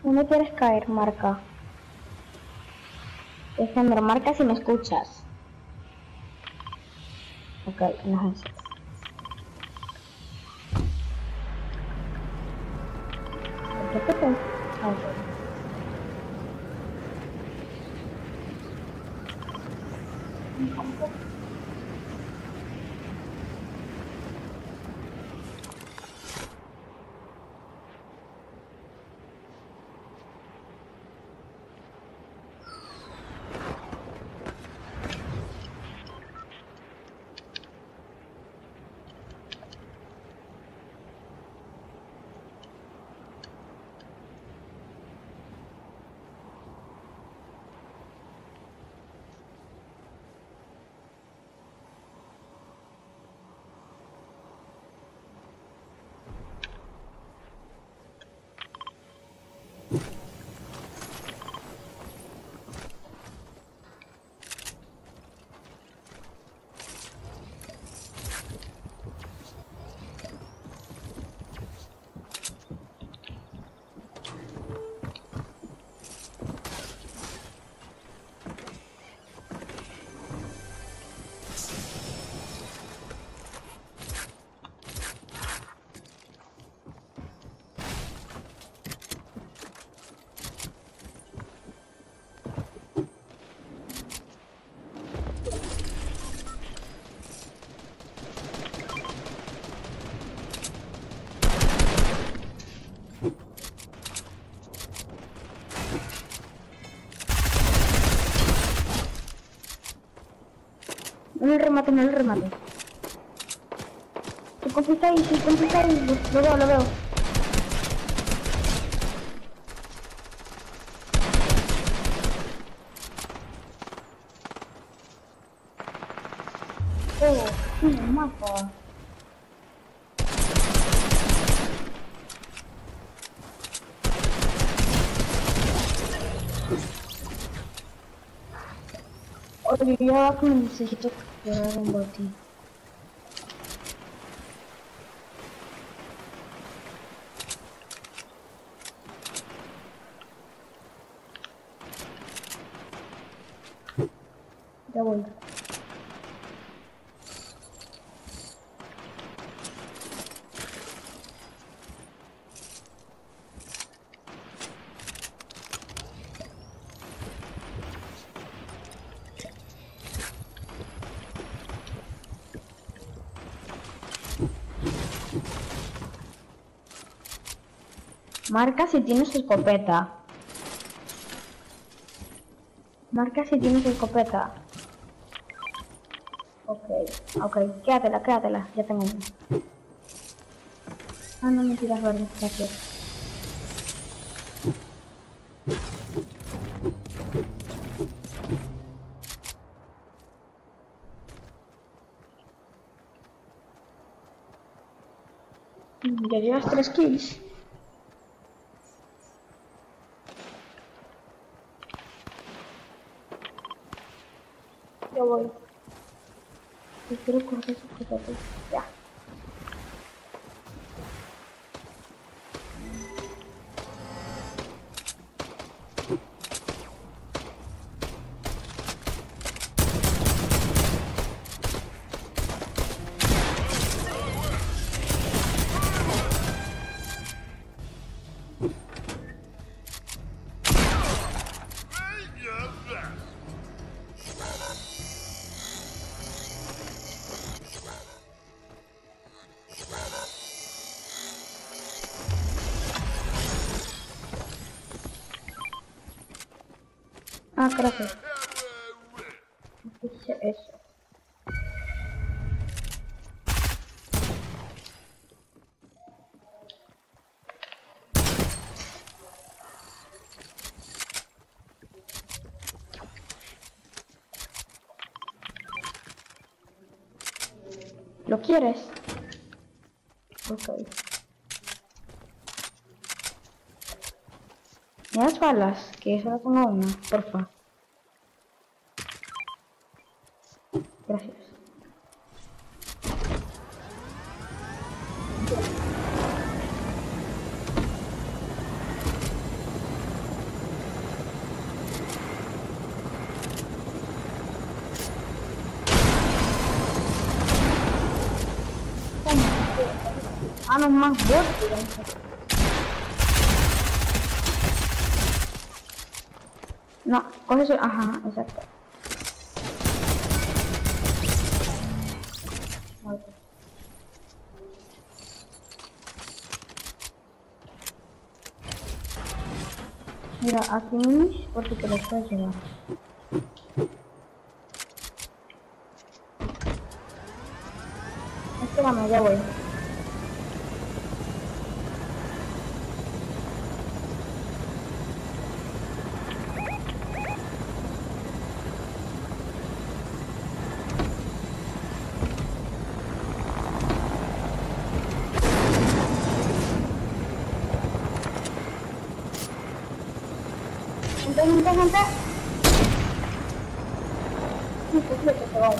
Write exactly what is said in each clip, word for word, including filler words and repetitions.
¿Dónde quieres caer, Marca? Defender, marca si me escuchas. Ok, no es eso. ¿Por qué te pensé? Ah, ok. No le remate, no le remate. Se complica ahí, se complica ahí. Lo veo, lo veo. Oh, sí, me mata. Oye, ya va con necesito capturar un botín. Ya voy. Marca si tienes escopeta. Marca si tienes escopeta. Ok, ok, quédatela, quédatela, ya tengo una. Ah, no, mentiras, verde, gracias. Ya llevas tres kills. Ya voy. Yo quiero cortar su escopeta. Ya. Ah, gracias. Hice eso. ¿Lo quieres? Ok. ¿Me das balas? Que solo tengo una, porfa. Gracias. Ah, no, más bots. No, coge eso. Ajá, exacto. Okay. Mira, aquí minis porque te lo puedes llevar. Espérame, ya voy. Gente, gente, gente. Sí, pues sí, que se vaya.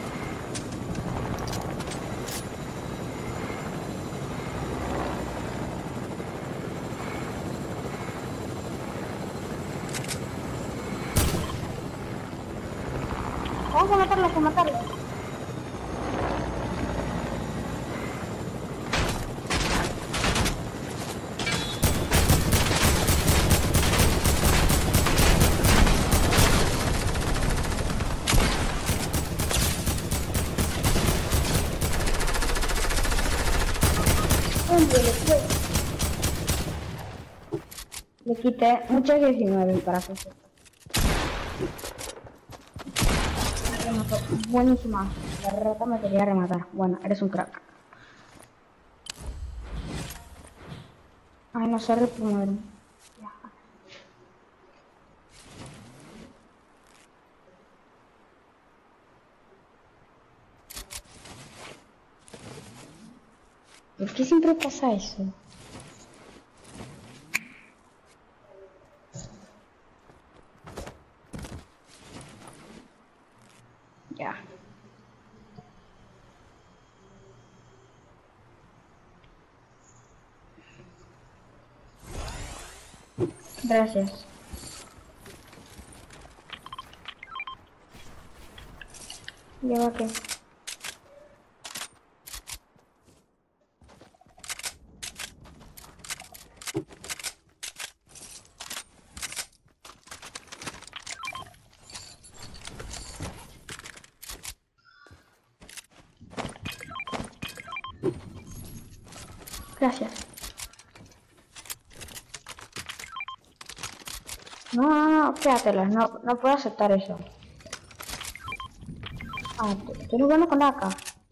Vamos a matarlo, vamos a matarlo. Le quité muchas diecinueve para que se... Buenísima. La rata me quería rematar. Bueno, eres un crack. Ay, no sé primero. ¿Por qué siempre pasa eso? Ya. Gracias. ¿Lleva qué? Gracias. No, no, no, quédatelas, no, no puedo aceptar eso. Ah, estoy jugando con A K.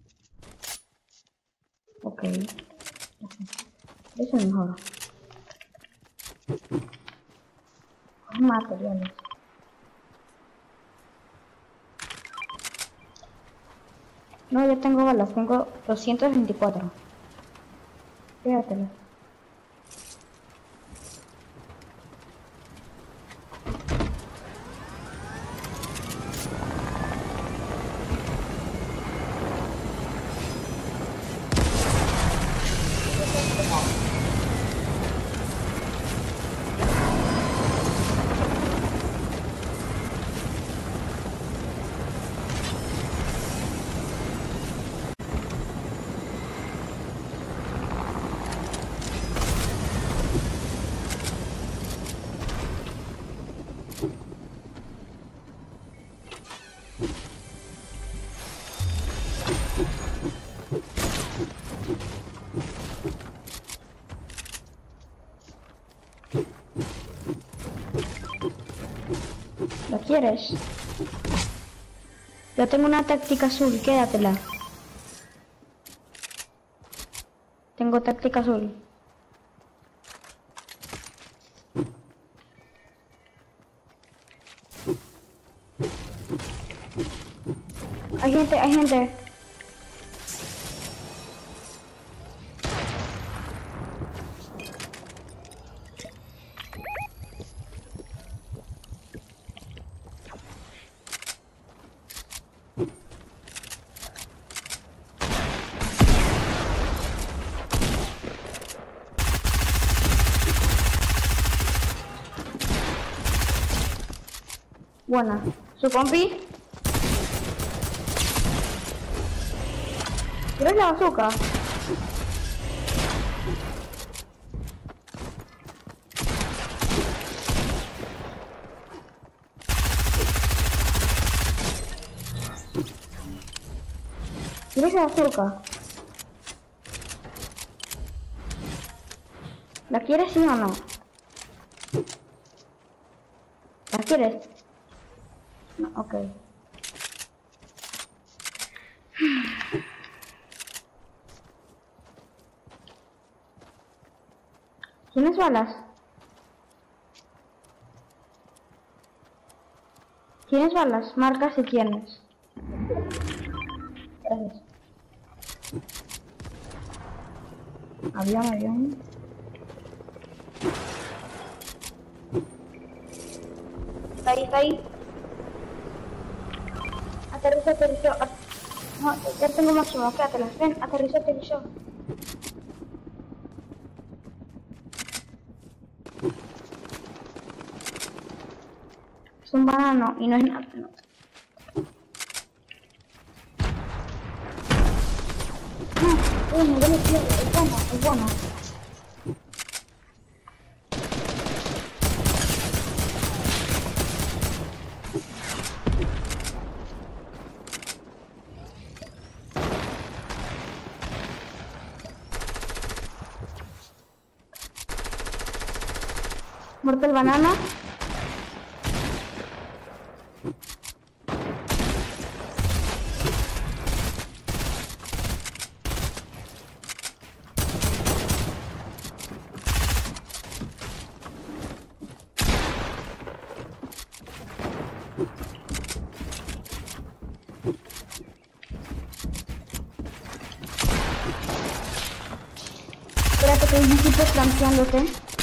Ok. Eso es mejor. Materiales. No, yo tengo balas, tengo doscientos veinticuatro. Quédatelas. ¿Lo quieres? Yo tengo una táctica azul, quédatela. Tengo táctica azul. Hay gente, hay gente. Buena. ¿Su compi? ¿Quieres la bazooka? ¿Quieres la azúcar? ¿La quieres sí o no? ¿La quieres? No, ok. ¿Tienes balas? ¿Tienes balas? Marca si tienes. Gracias. Avión, avión. Está ahí, está ahí. Aterriza, aterrizó. At no, ya tengo máximo, quédatelas. Ven, aterriza, aterrizó. Es un banano y no es nada. No. No, bueno, yo le quiero. Es bueno, es bueno. Muerto el banano. Espérate que hay un tipo flanqueándote.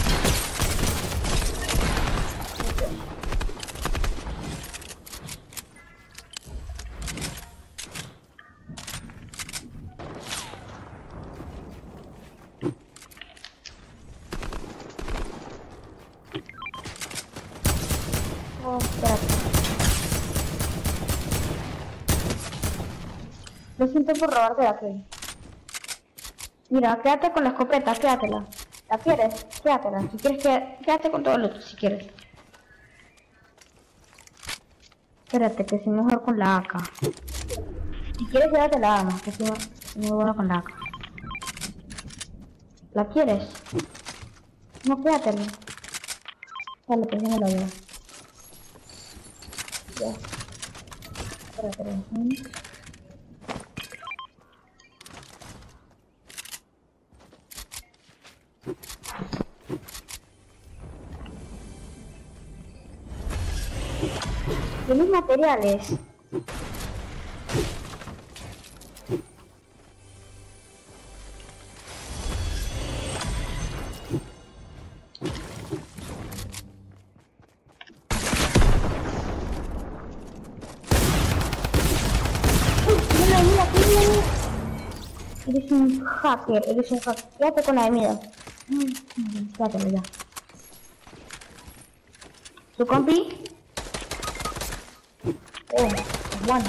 Oh, espérate. Lo siento por robarte la Kelly. Mira, quédate con la escopeta, quédatela. ¿La quieres? Quédatela. Si quieres, que... quédate con todo lo otro, si quieres. Espérate, que soy mejor con la A K. Si quieres, quédate la arma, que soy muy bueno con la A K. ¿La quieres? No, quédatela. Dale, pues yo me la llevo. Ya. Espérate. ¿Tienes materiales? Mira, mira, mira. Eres un hacker, eres un hacker. Quédate con la de miedo. Quédatelo ya. ¿Tu compi? Oh, bueno.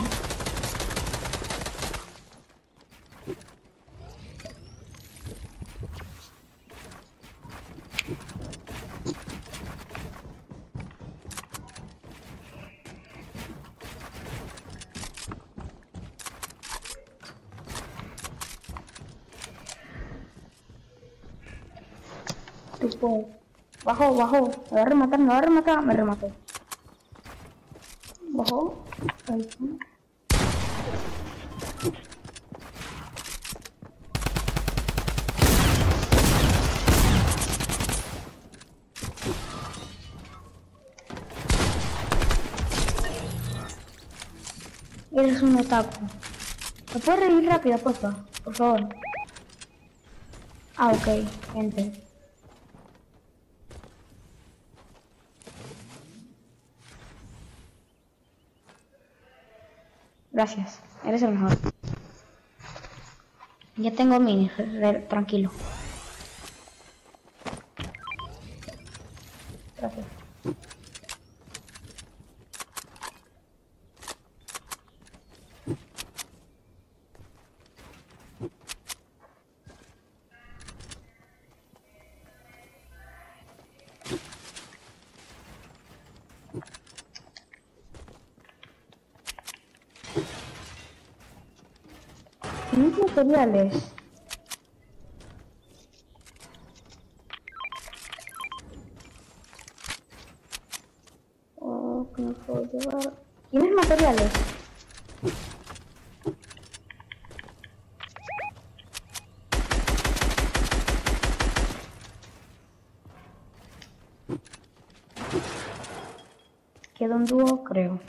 Tipo, bajó, bajó. Me va a rematar, me va a rematar, me remató. Bajó. Ahí está. Eres un otaku. ¿Me puedes reír rápido, porfa? Por favor. Ah, ok, gente. Gracias, eres el mejor. Ya tengo mini, tranquilo. Gracias. ¿Tienes materiales? Oh, que no puedo llevar. ¿Tienes materiales? Queda un dúo, creo.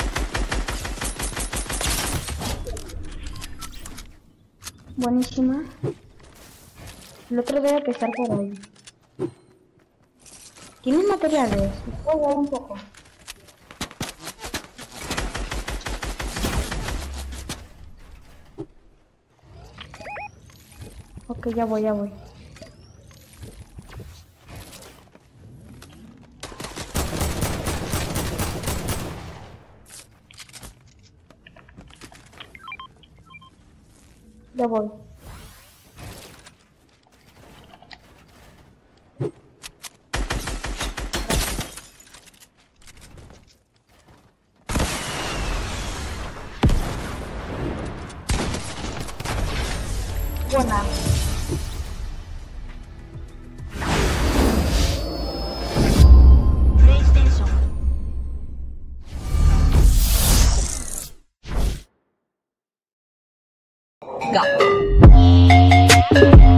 Buenísima. El otro debe que estar por ahí. ¿Tienes materiales? ¿Me puedo dar un poco? Ok, ya voy, ya voy. Ya voy. Buena. PlayStation. Go.